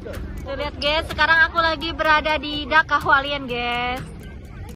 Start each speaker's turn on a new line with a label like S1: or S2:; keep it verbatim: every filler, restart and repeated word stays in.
S1: Tuh lihat guys, sekarang aku lagi berada di Dak Kahwalian guys.